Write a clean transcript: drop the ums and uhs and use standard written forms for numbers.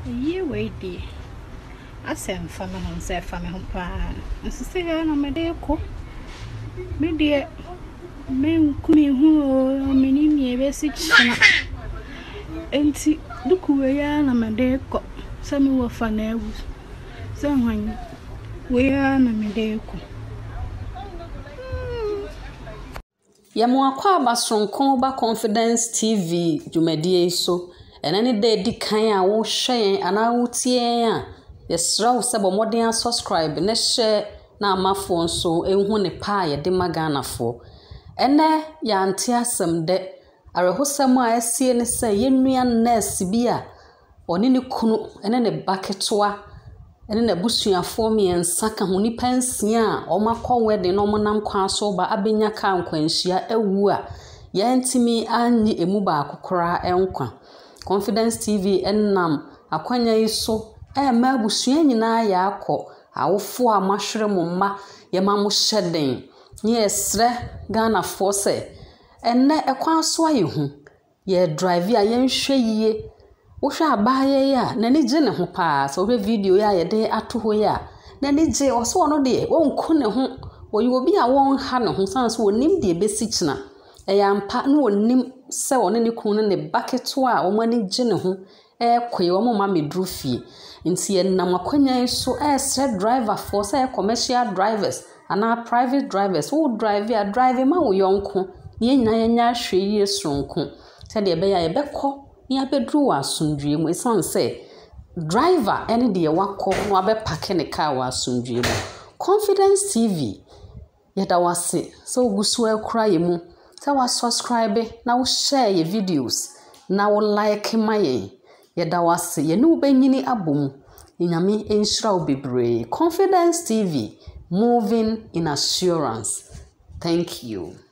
Ye wait, I send for me home, say for me home pa. And say, no, my dear cook. Me dear, men coming home, many me a message. And see, look where I am, my dear cook. Some were for nerves. Someone, where I am, my dear cook. Yamwa kwa basronko ba Confidence TV dwumadie so enani de di kan a wo hwen ana wotie a yesra wo sebo modern subscribe ne hye na amafo nso ehu ne pa ye de maganafo ene ya ante asem de arehosam a asie ne se yenua nurse bi a oni ne kunu ene ne baketoa ene na busuafo miensa ka ho nipa nsia a omakọ wedding no monam kwa so ba abenya ka nkwanhia ewu a yantimi anyi emu ba akokora enkwa Confidence TV ennam akwanya iso ma busua nyina ya akọ awofo a mahwere mo mma ye ma mo hyeden yesre Ghana force enne ekwan so ayehu ye drive a yenhwe yie wohwe abaye ya nani gye ne ho pa so hwe video ya ye de ato ho ya nani gye oso no de wonku ne ho woyi obi a won ha ne ho sanso wonim de besi kina eyampa no wonim se woni ne kunu ne baketo a wo mani gye ne ho kwe wo ma medru fie nti ye nam akwanya so esre driver for say commercial drivers ana private drivers who drive ya drive ma wo yonko ne nyina yenya hwe yie sonko se de be ya ye bekọ ni abedru wa asundwie mu esan se driver ene de wakọ no abepake ne car wa asundwie mu Confidence TV yeda wase so gusu akura ye mu se wa subscribe na wo share ye videos na wo like maye yeda wase ye ne ubanyini abom nyame enhira obebre Confidence TV moving in assurance. Thank you.